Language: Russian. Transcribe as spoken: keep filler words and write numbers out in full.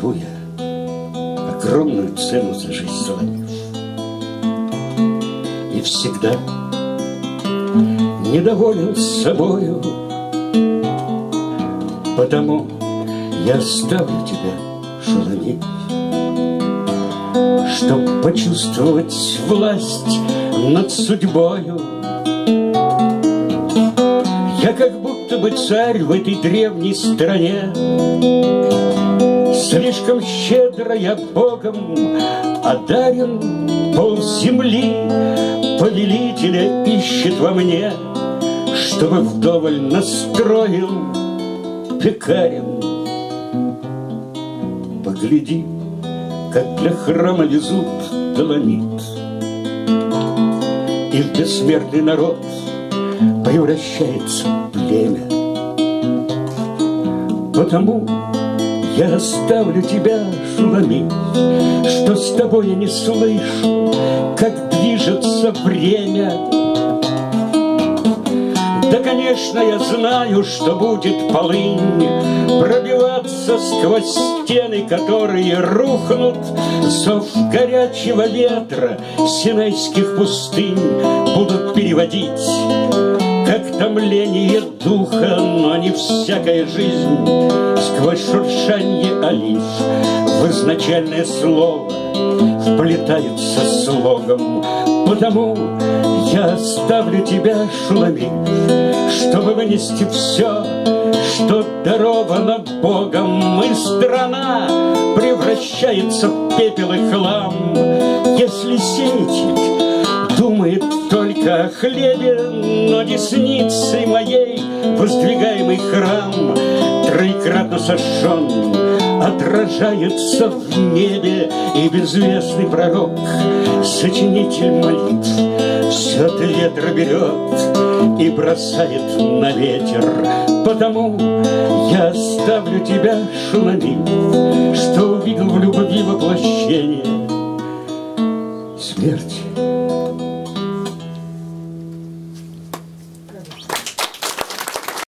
живу я, огромную цену за жизнь заломив. И всегда недоволен собою, потому я оставлю тебя, Шуламить, чтоб почувствовать власть над судьбою. Я как будто бы царь в этой древней стране. Слишком щедро я Богом одарен, полземли повелителя ищет во мне, чтобы вдоволь настроил пекарен. Погляди, как для храма везут доломит, и в бессмертный народ превращается племя. Потому я оставлю тебя, Шуламить, что с тобой я не слышу, как движется время. Да, конечно, я знаю, что будет полынь пробиваться сквозь стены, которые рухнут. Зов горячего ветра синайских пустынь будут переводить как томление духа, но не всякая жизнь сквозь шуршанье олив в изначальное слово вплетаются слогом. Потому я оставлю тебя, Шуламить, чтобы вынести все, что даровано Богом. И страна превращается в пепел и хлам, если сеятель думает только о хлебе, но десницей моей воздвигаемый храм, троекратно сожжен, отражается в небе. И безвестный пророк, сочинитель молитв, все это ветер берет и бросает на ветер. Потому я оставлю тебя, Шуламить, что увидел в любви воплощенной